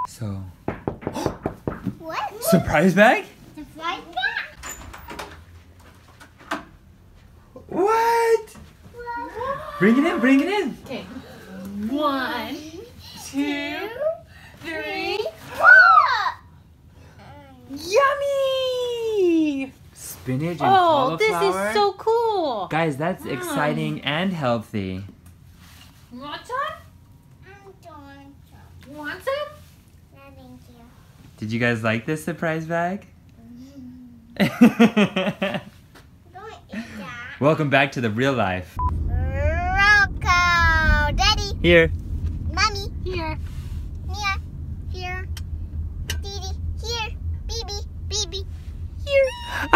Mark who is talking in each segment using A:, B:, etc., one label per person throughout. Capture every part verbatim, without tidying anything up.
A: So.
B: What?
A: Surprise bag?
B: Surprise bag?
A: What?
B: What?
A: Bring it in, bring it in.
C: Okay. One, two, three. Yummy!
A: Spinach and
C: Oh,
A: cauliflower.
C: this is so cool.
A: Guys, that's exciting and healthy.
C: You want some? You want some?
B: No, thank you.
A: Did you guys like this surprise bag?
B: Don't eat that.
A: Welcome back to the real life.
B: Rocco! Daddy!
A: Here.
B: Mommy!
C: Here.
B: Mia! Here! Didi! Here! Bibi! Bibi!
C: Here.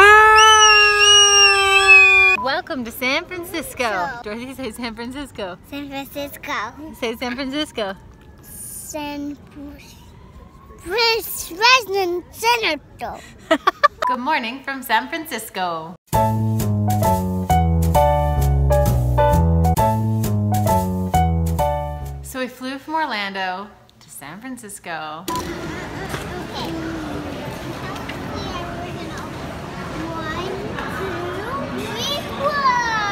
C: Ah! Welcome to San Francisco.
B: So-
C: Dorothy, say San Francisco.
B: San Francisco.
C: Say San Francisco.
B: San President Senator.
C: Good morning from San Francisco. So we flew from Orlando to San Francisco.
B: Okay. Here we're gonna one, two, three, four.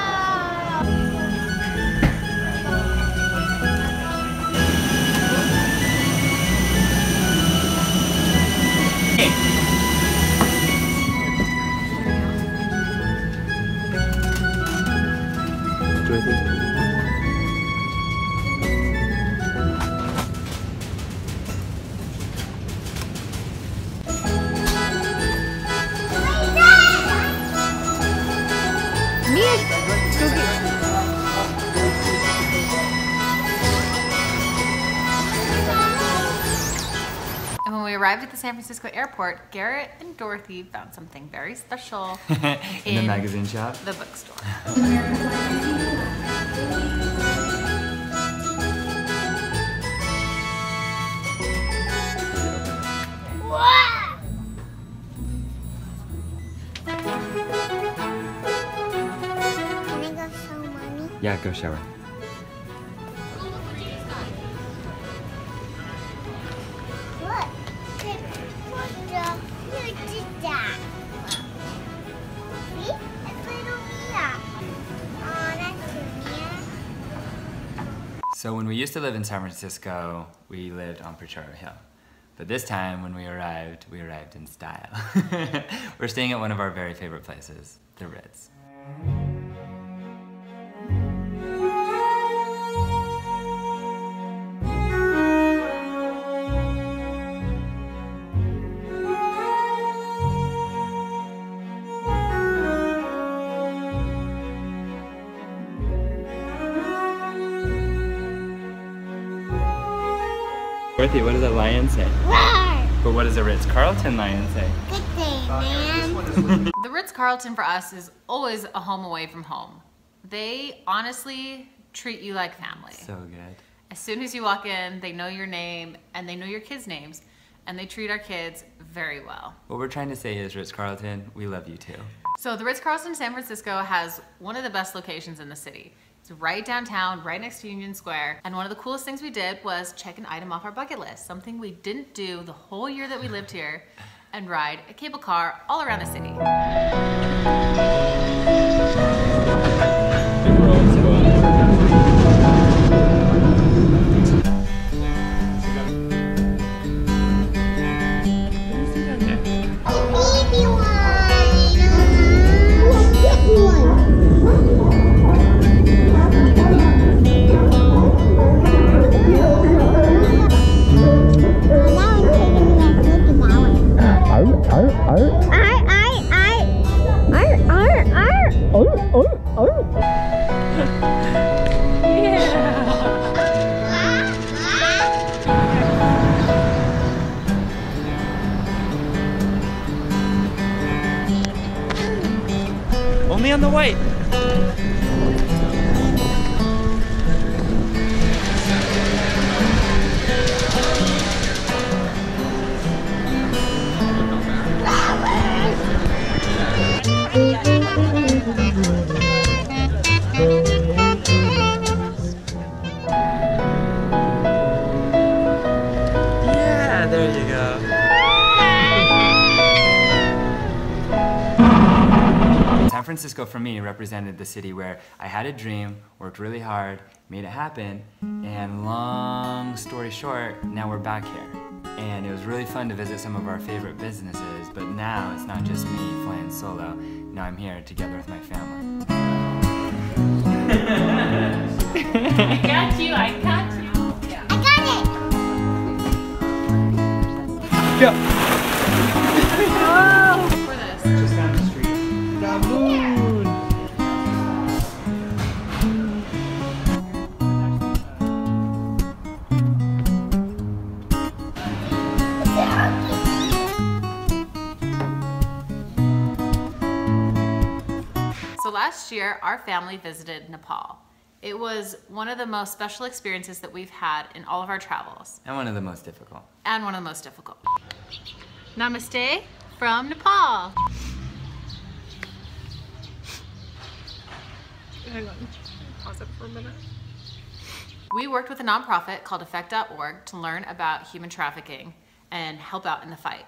C: And when we arrived at the San Francisco airport, Garrett and Dorothy found something very special
A: in,
C: in
A: the magazine shop.
C: the bookstore.
B: Wow. Can I go show mommy?
A: Yeah, go shower.
B: Look. Look the look at that. See? It's little Mia. Oh, that's cute, Mia.
A: So when we used to live in San Francisco, we lived on Potrero Hill. But this time when we arrived, we arrived in style. We're staying at one of our very favorite places, the Ritz. Dorothy, what does a lion say?
B: Roar.
A: But what does a Ritz Carlton lion say?
B: Good day, man.
C: The Ritz Carlton for us is always a home away from home. They honestly treat you like family.
A: So good.
C: As soon as you walk in, they know your name and they know your kids' names, and they treat our kids very well.
A: What we're trying to say is, Ritz Carlton, we love you too.
C: So the Ritz Carlton San Francisco has one of the best locations in the city. It's right downtown, right next to Union Square. And one of the coolest things we did was check an item off our bucket list, something we didn't do the whole year that we lived here, and ride a cable car all around the city.
B: Baby one. Get one.
A: Only on the white. Francisco for me represented the city where I had a dream, worked really hard, made it happen, and long story short, now we're back here. And it was really fun to visit some of our favorite businesses, but now it's not just me flying solo. Now I'm here together with my family.
C: I got you, I got you. Yeah.
B: I got it!
A: Go!
C: Oh, for this.
D: Just down the street. The moon!
C: So last year, our family visited Nepal. It was one of the most special experiences that we've had in all of our travels.
A: And one of the most difficult.
C: And one of the most difficult. Namaste from Nepal.
E: Hang on, pause it for a minute.
C: We worked with a nonprofit called effect dot org to learn about human trafficking and help out in the fight.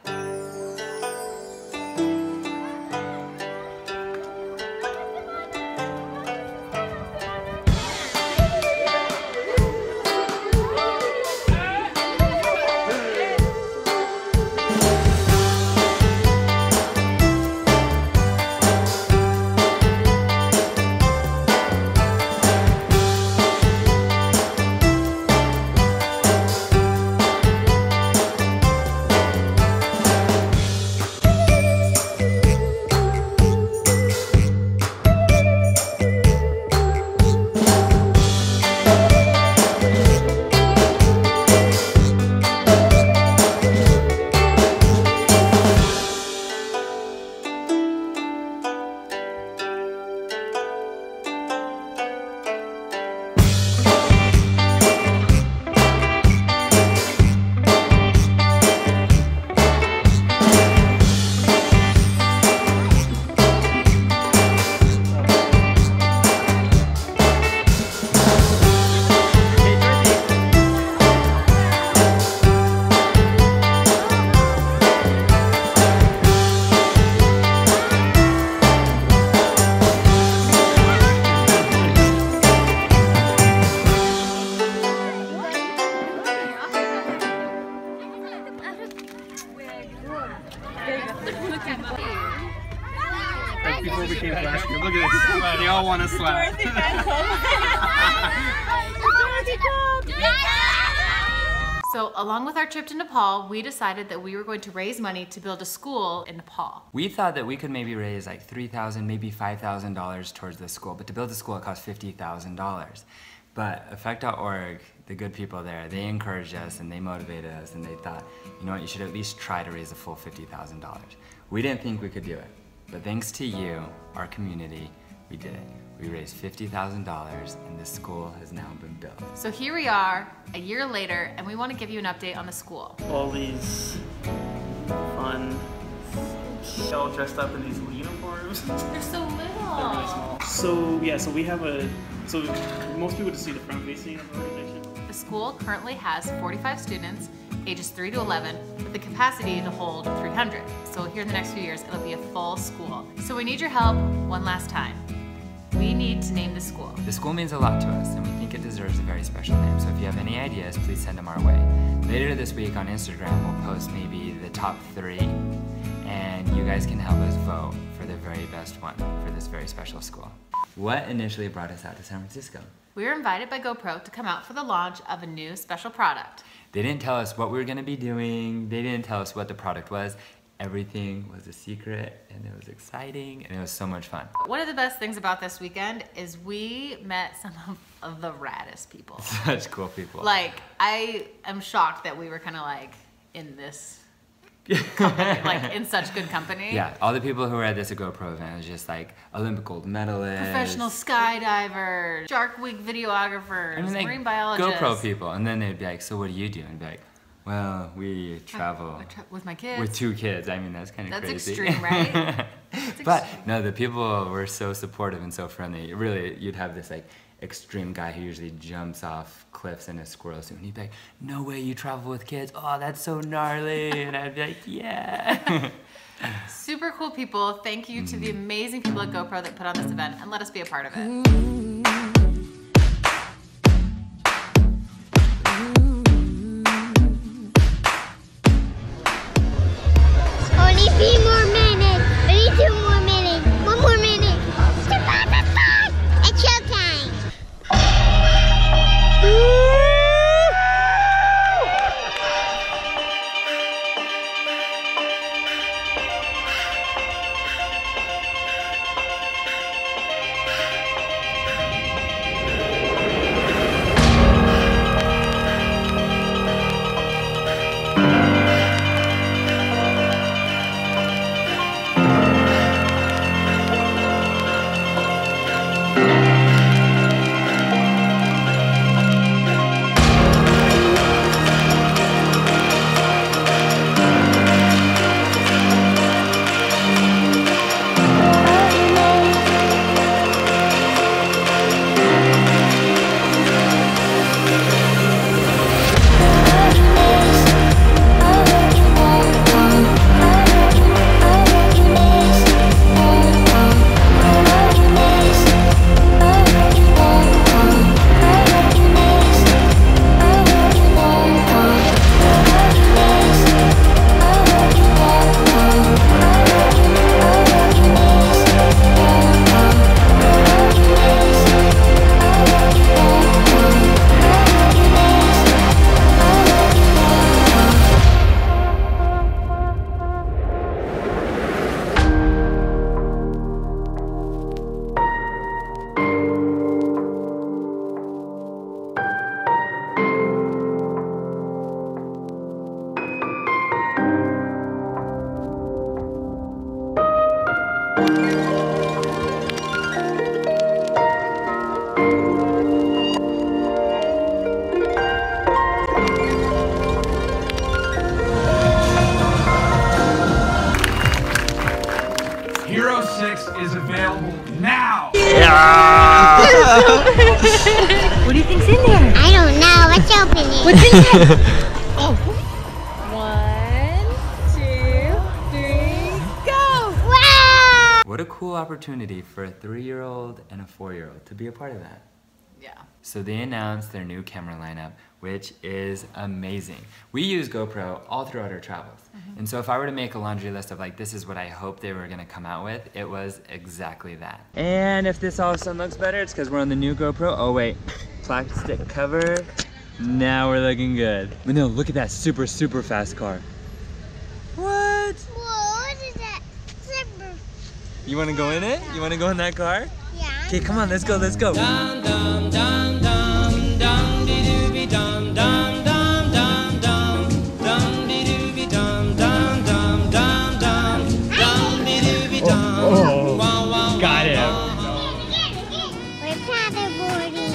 D: Like before we came last year. Look at this. They all want to slap.
C: So along with our trip to Nepal, we decided that we were going to raise money to build a school in Nepal.
A: We thought that we could maybe raise like three thousand dollars, maybe five thousand dollars towards the school, but to build a school it cost fifty thousand dollars. But effect dot org, the good people there, they encouraged us and they motivated us and they thought, you know what, you should at least try to raise a full fifty thousand dollars. We didn't think we could do it, but thanks to you, our community, we did it. We raised fifty thousand dollars and the school has now been built.
C: So here we are, a year later, and we want to give you an update on the school.
D: All these fun, all dressed up in these uniforms.
C: They're so little.
D: They're really small. So yeah, so we have a, so most people just see the front facing of the organization.
C: The school currently has forty-five students, ages three to eleven, with the capacity to hold three hundred. So here in the next few years, it'll be a full school. So we need your help one last time. We need to name the school.
A: The school means a lot to us and we think it deserves a very special name. So if you have any ideas, please send them our way. Later this week on Instagram, we'll post maybe the top three and you guys can help us vote for the very best one for this very special school. What initially brought us out to San Francisco?
C: We were invited by GoPro to come out for the launch of a new special product.
A: They didn't tell us what we were gonna be doing. They didn't tell us what the product was. Everything was a secret and it was exciting and it was so much fun.
C: One of the best things about this weekend is we met some of, of the raddest people.
A: Such cool people.
C: Like, I am shocked that we were kind of like in this company, like in such good company.
A: Yeah, all the people who were at this GoPro event was just like Olympic gold medalists.
C: Professional skydivers, Shark Week videographers,
A: I mean, like,
C: marine biologists.
A: GoPro people. And then they'd be like, so what do you do? And I'd be like, well, we travel
C: I tra with my kids.
A: with two kids. I mean, that's kind of
C: That's
A: crazy.
C: extreme, right? That's
A: But
C: extreme.
A: no, the people were so supportive and so friendly. Really, you'd have this like extreme guy who usually jumps off cliffs in a squirrel suit. And he'd be like, no way you travel with kids. Oh, that's so gnarly. And I'd be like, yeah.
C: Super cool people. Thank you to the amazing people at GoPro that put on this event and let us be a part of it.
B: Three more minutes. Maybe two more minutes. One more minute. It's showtime.
F: Hero six is available now!
E: What do you think's in there?
B: I don't know. Let's open it.
E: What's in there? Oh. One, two, three, go!
B: Wow!
A: What a cool opportunity for a three-year-old and a four-year-old to be a part of that.
C: Yeah.
A: So they announced their new camera lineup, which is amazing. We use GoPro all throughout our travels. Mm-hmm. And so if I were to make a laundry list of like, this is what I hope they were gonna come out with, it was exactly that. And if this all of a sudden looks better, it's because we're on the new GoPro. Oh wait, plastic cover. Now we're looking good. But no, look at that super, super fast car. What?
B: Whoa, what is that? Zipper.
A: You wanna go in it? You wanna go in that car?
B: Yeah.
A: Okay, come on, let's go, let's go.
G: Dum dum dum dum dum dee doo dum dum dum dum dum dum dee doo dum dum dum dum dum dum dee doo dum. Wow wow.
A: Got it.
B: We're paddleboarding.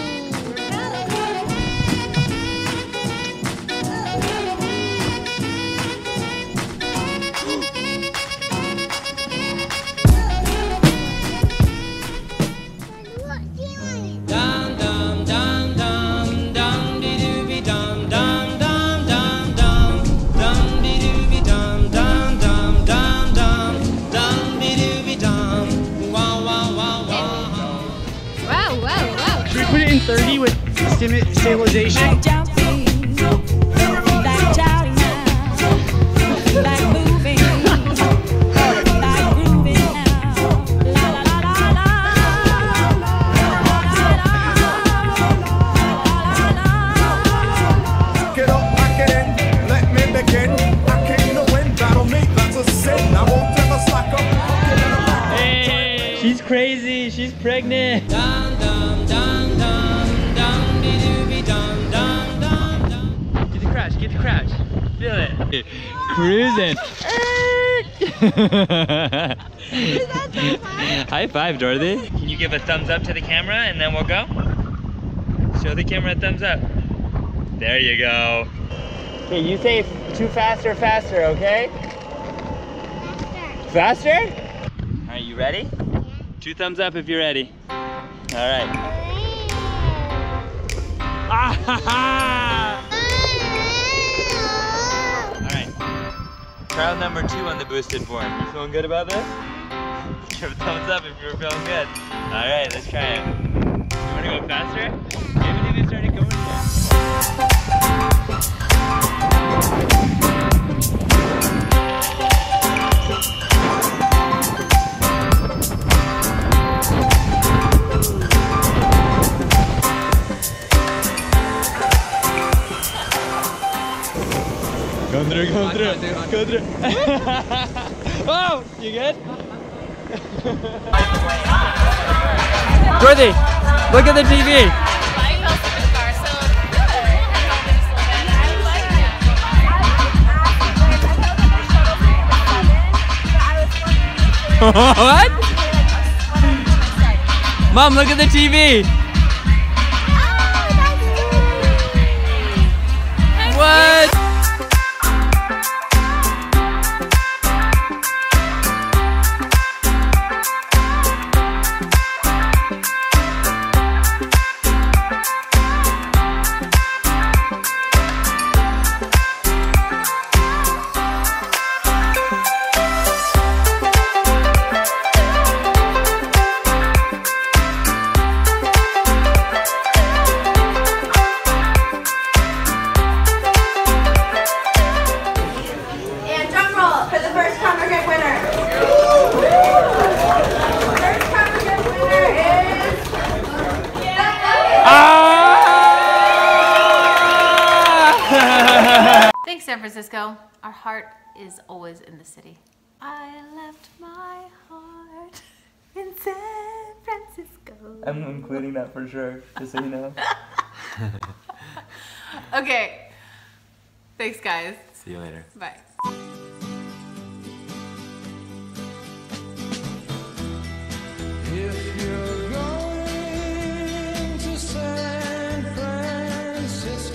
B: What do you want?
G: Dum dum dum dum dum dee doo dum dum dum dum dum dum dee doo dum dum dum dum dum dum dee doo dum. Wow wow wow wow.
E: Wow, wow, wow.
D: Should we put it in thirty with sti- stabilization?
H: Get up, pack it in, let me begin. Packing the wind, that'll make that's a sin. I won't ever slack up.
A: Hey, she's crazy, she's pregnant.
G: Dum dum dum dum dum dee doo dum dum dum dum.
A: Get the crash, get the crash. Feel it. Cruising. High five, Dorothy. Can you give a thumbs up to the camera and then we'll go? Show the camera a thumbs up. There you go. Okay, you say too fast or faster, okay? Faster? All right, you ready? Two thumbs up if you're ready. All right. Alright. Trial number two on the boosted form. You feeling good about this? Give a thumbs up if you were feeling good. Alright, let's try it. You wanna go faster? You haven't even started going yet. Going through, going through, go through. Oh, you good? Dorothy, look at the T V. What? Mom, look at the T V. What?
C: Thanks, San Francisco. Our heart is always in the city. I left my heart in San Francisco.
D: I'm including that for sure, just so you know.
C: Okay. Thanks, guys.
A: See you later.
C: Bye.
G: If you're going to San Francisco.